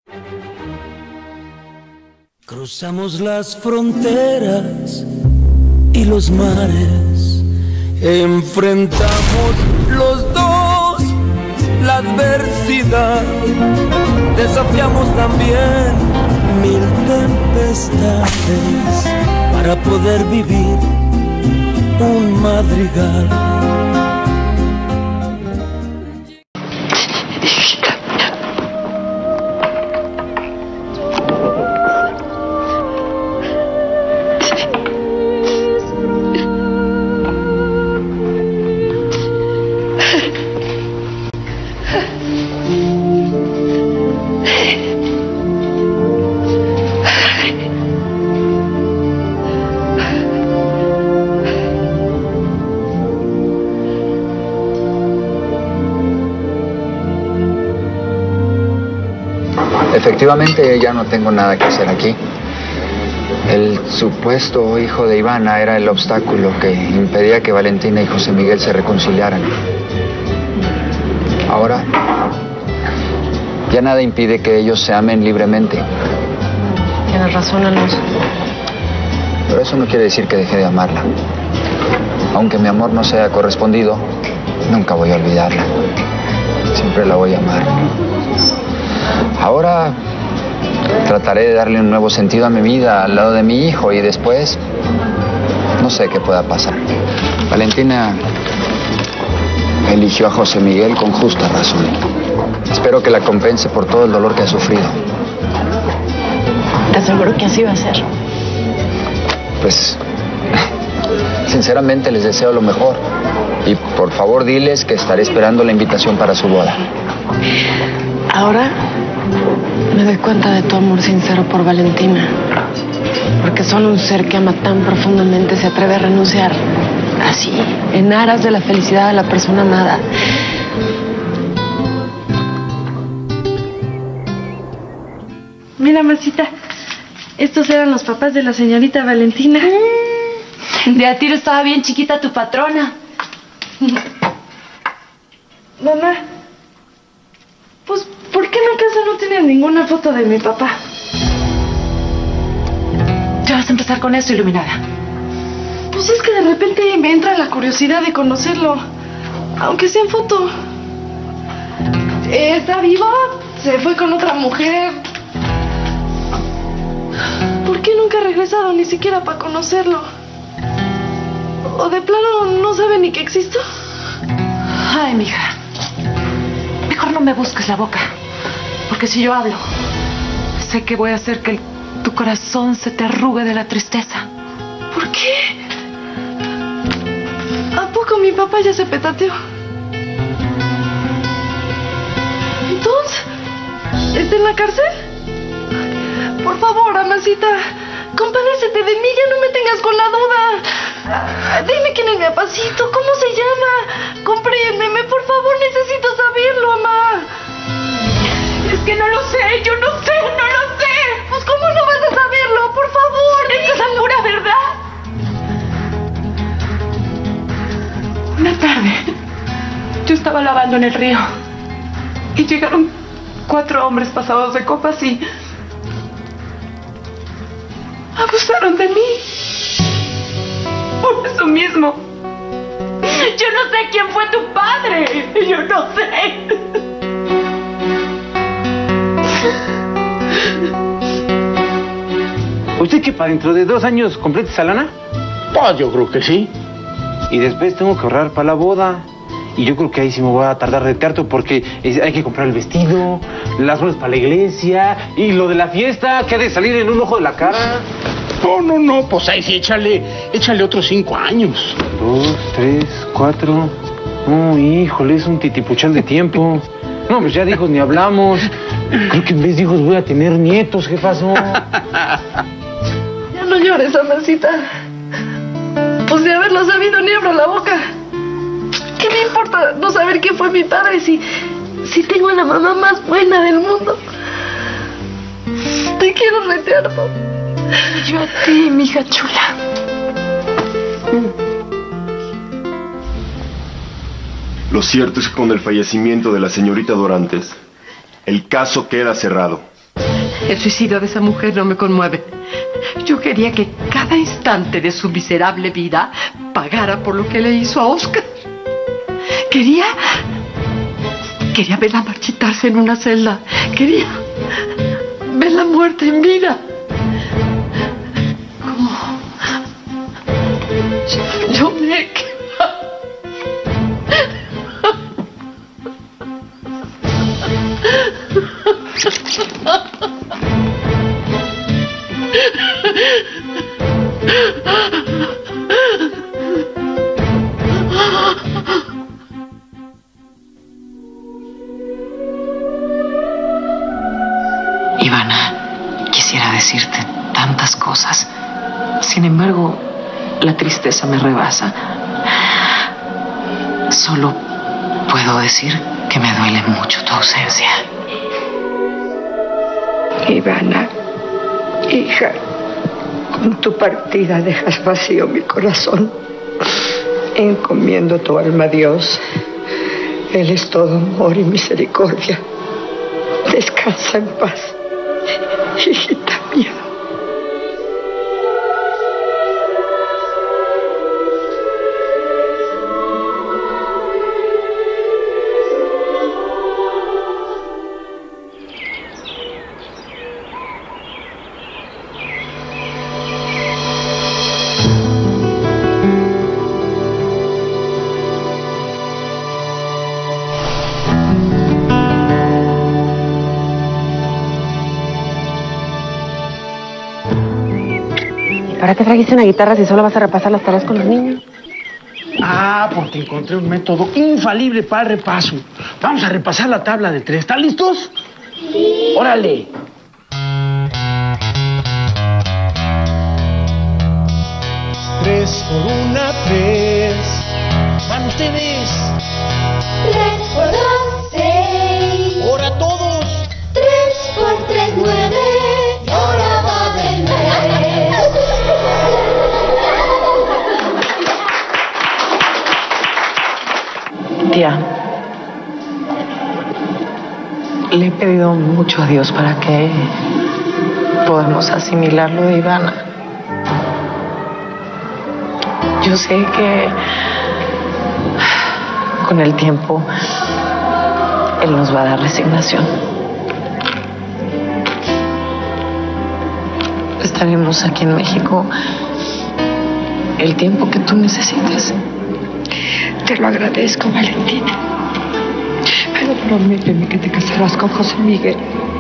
Cruzamos las fronteras y los mares, enfrentamos los dos la adversidad, desafiamos también mil tempestades para poder vivir un madrigal. Efectivamente, ya no tengo nada que hacer aquí. El supuesto hijo de Ivana era el obstáculo que impedía que Valentina y José Miguel se reconciliaran. Ahora, ya nada impide que ellos se amen libremente. Tienes razón, Alonso. Pero eso no quiere decir que deje de amarla. Aunque mi amor no sea correspondido, nunca voy a olvidarla. Siempre la voy a amar. Ahora trataré de darle un nuevo sentido a mi vida al lado de mi hijo y después no sé qué pueda pasar. Valentina eligió a José Miguel con justa razón. Espero que la compense por todo el dolor que ha sufrido. Te aseguro que así va a ser. Pues, sinceramente les deseo lo mejor. Y por favor diles que estaré esperando la invitación para su boda. Ahora me doy cuenta de tu amor sincero por Valentina. Porque solo un ser que ama tan profundamente se atreve a renunciar así, en aras de la felicidad de la persona amada. Mira, Marcita, estos eran los papás de la señorita Valentina. De a tiro estaba bien chiquita tu patrona. Mamá, pues, ¿por qué en la casa no tienen ninguna foto de mi papá? Ya vas a empezar con eso, iluminada. Pues es que de repente me entra la curiosidad de conocerlo, aunque sea en foto. ¿Está vivo? ¿Se fue con otra mujer? ¿Por qué nunca ha regresado ni siquiera para conocerlo? ¿O de plano no sabe ni que existo? Ay, mija. Mejor no me busques la boca. Porque si yo hablo, sé que voy a hacer que tu corazón se te arrugue de la tristeza. ¿Por qué? ¿A poco mi papá ya se petateó? ¿Entonces? ¿Está en la cárcel? Por favor, amacita, compadécete de mí, ya no me tengas con la duda. Dime quién es mi papacito, ¿cómo se llama? Compréndeme, por favor, necesito saberlo, mamá. Es que no lo sé, yo no sé, no lo sé. Pues ¿cómo no vas a saberlo? Por favor. Esta es la pura verdad. Una tarde, yo estaba lavando en el río y llegaron 4 hombres pasados de copas y abusaron de mí. Por eso mismo. Yo no sé quién fue tu padre. Yo no sé. ¿Usted que para dentro de 2 años complete esa lana? Pues yo creo que sí. Y después tengo que ahorrar para la boda. Y yo creo que ahí sí me voy a tardar de harto porque hay que comprar el vestido, las flores para la iglesia y lo de la fiesta que ha de salir en un ojo de la cara. No, pues ahí sí, échale otros 5 años. 2, 3, 4. No, híjole, es un titipuchal de tiempo. No, pues ya de hijos ni hablamos. Creo que en vez de hijos voy a tener nietos, jefazo. Ya no llores, amacita. Pues de haberlo sabido ni abro la boca. ¿Qué me importa no saber quién fue mi padre si tengo a la mamá más buena del mundo? Te quiero retearlo. Yo a ti, mija chula. Lo cierto es que con el fallecimiento de la señorita Dorantes, el caso queda cerrado. El suicidio de esa mujer no me conmueve. Yo quería que cada instante de su miserable vida pagara por lo que le hizo a Oscar. Quería verla marchitarse en una celda. Quería verla muerta en vida. Yo me he quemado. Ivana, quisiera decirte tantas cosas. Sin embargo, la tristeza me rebasa. Solo puedo decir que me duele mucho tu ausencia. Ivana, hija, con tu partida dejas vacío mi corazón. Encomiendo tu alma a Dios. Él es todo amor y misericordia. Descansa en paz, hijita mía. ¿Para qué trajiste una guitarra si solo vas a repasar las tareas con los niños? Ah, porque encontré un método infalible para el repaso. Vamos a repasar la tabla de 3. ¿Están listos? Sí. ¡Órale! Tres por una, 3. ¡Van ustedes! 3 por 2, 6. ¡Ahora todos! 3 por 3, 9. Y ahora va de 9. Tía, le he pedido mucho a Dios para que podamos asimilar lo de Ivana. Yo sé que con el tiempo Él nos va a dar resignación. Estaremos aquí en México el tiempo que tú necesites. Te lo agradezco, Valentina. Pero prométeme que te casarás con José Miguel.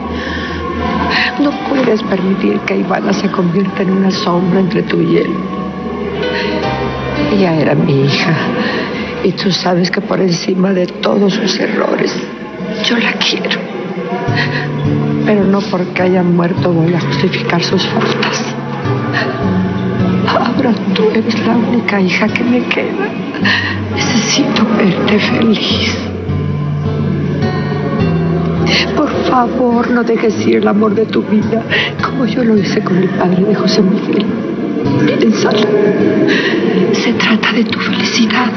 No puedes permitir que Ivana se convierta en una sombra entre tú y él. Ella era mi hija. Y tú sabes que por encima de todos sus errores, yo la quiero. Pero no porque haya muerto voy a justificar sus faltas. Ahora tú eres la única hija que me queda. Necesito verte feliz. Por favor, no dejes ir el amor de tu vida, como yo lo hice con el padre de José Miguel. Piénsalo. Se trata de tu felicidad.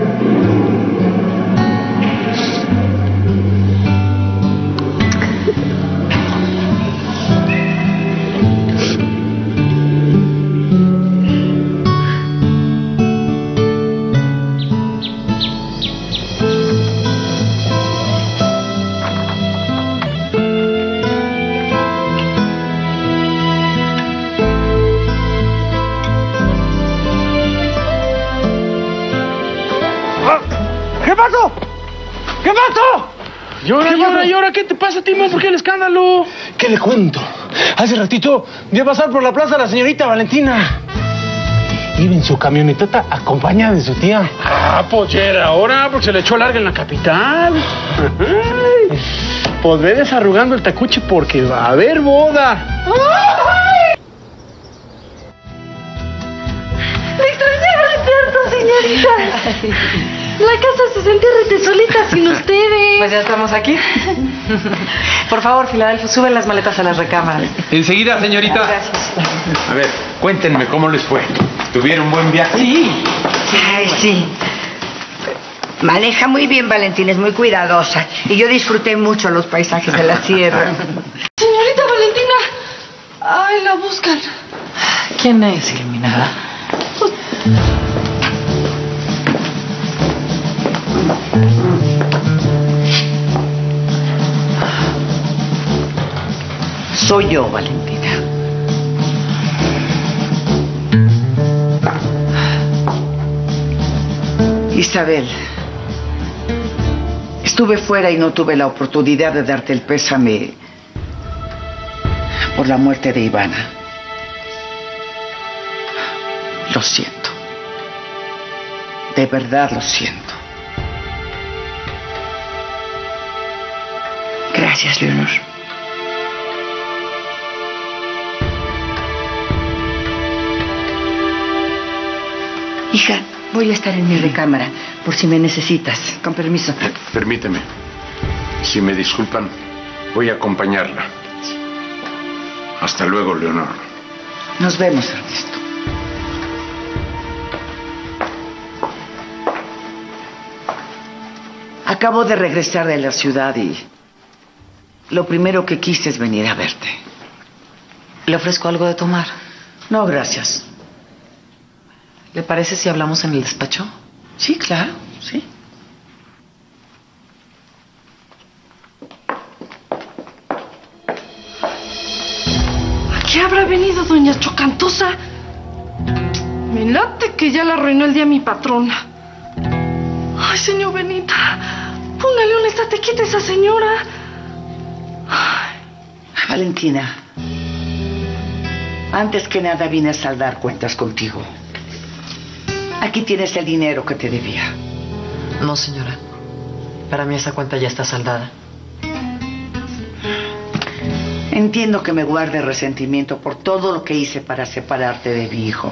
¿Qué pasó? ¿Qué pasó? Llora. ¿Qué te pasa, Timo? ¿Por qué el escándalo? ¿Qué le cuento? Hace ratito vi a pasar por la plaza la señorita Valentina. Iba en su camionetota acompañada de su tía. Ah, pues ya era hora, porque se le echó larga en la capital. Pues ve desarrugando el tacuche porque va a haber boda. ¡Le extrañaba tanto, señorita! La casa se sentía rete solita sin ustedes. Pues ya estamos aquí. Por favor, Filadelfo, suben las maletas a las recámaras. Enseguida, señorita. Gracias. A ver, cuéntenme cómo les fue. ¿Tuvieron buen viaje? Sí. Ay, sí. Maneja muy bien, Valentina, es muy cuidadosa. Y yo disfruté mucho los paisajes de la sierra. Señorita Valentina, Ay, la buscan. ¿Quién es, iluminada? Soy yo, Valentina. Isabel, estuve fuera y no tuve la oportunidad de darte el pésame por la muerte de Ivana. Lo siento. De verdad lo siento. Gracias, Leonor. Hija, voy a estar en mi recámara por si me necesitas. Con permiso. Permíteme. Si me disculpan, voy a acompañarla. Hasta luego, Leonor. Nos vemos, Ernesto. Acabo de regresar de la ciudad y lo primero que quise es venir a verte. ¿Le ofrezco algo de tomar? No, gracias. ¿Le parece si hablamos en el despacho? Sí, claro, sí. ¿A qué habrá venido doña Chocantosa? Me late que ya la arruinó el día mi patrona. Ay, señor Benita, póngale un estate quieta a esa señora. Ay. Valentina, antes que nada vine a saldar cuentas contigo. Aquí tienes el dinero que te debía. No, señora. Para mí esa cuenta ya está saldada. Entiendo que me guarde resentimiento por todo lo que hice para separarte de mi hijo.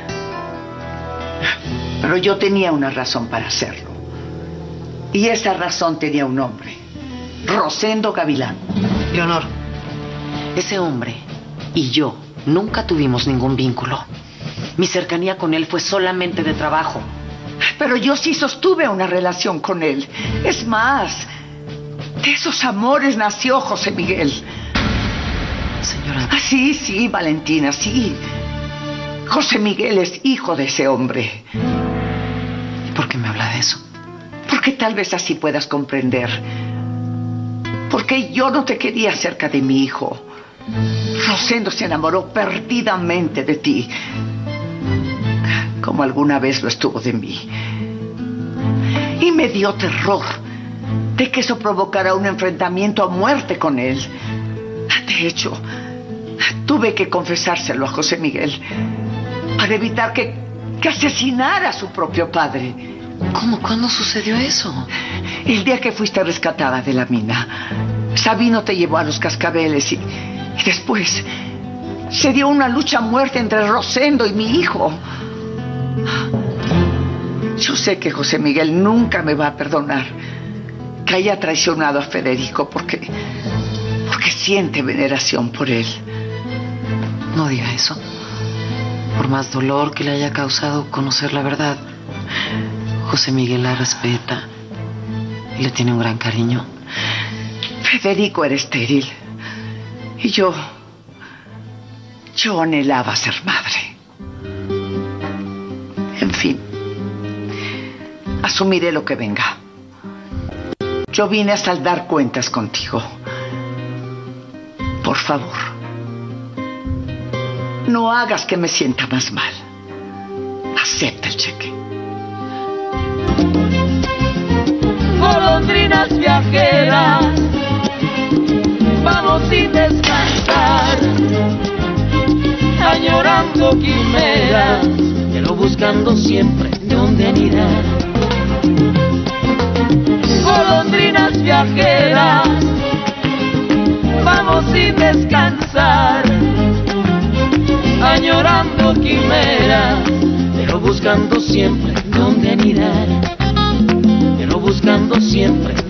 Pero yo tenía una razón para hacerlo. Y esa razón tenía un nombre. Rosendo Gavilán. Leonor, ese hombre y yo nunca tuvimos ningún vínculo. Mi cercanía con él fue solamente de trabajo. Pero yo sí sostuve una relación con él. Es más, de esos amores nació José Miguel. Señora. Ah, sí, Valentina, sí. José Miguel es hijo de ese hombre. ¿Y por qué me habla de eso? Porque tal vez así puedas comprender. Porque yo no te quería cerca de mi hijo. Rosendo se enamoró perdidamente de ti, como alguna vez lo estuvo de mí. Y me dio terror de que eso provocara un enfrentamiento a muerte con él. De hecho, tuve que confesárselo a José Miguel para evitar que asesinara a su propio padre. ¿Cómo? ¿Cuándo sucedió eso? El día que fuiste rescatada de la mina. Sabino te llevó a los cascabeles y después se dio una lucha a muerte entre Rosendo y mi hijo. Yo sé que José Miguel nunca me va a perdonar que haya traicionado a Federico porque siente veneración por él. No diga eso. Por más dolor que le haya causado conocer la verdad, José Miguel la respeta y le tiene un gran cariño. Federico era estéril y yo anhelaba ser madre. En fin, asumiré lo que venga. Yo vine a saldar cuentas contigo. Por favor, no hagas que me sienta más mal. Acepta el cheque. Golondrinas viajeras, vamos sin descansar, añorando quimeras, pero buscando siempre dónde anidar. Golondrinas viajeras, vamos sin descansar, añorando quimeras, pero buscando siempre dónde anidar, pero buscando siempre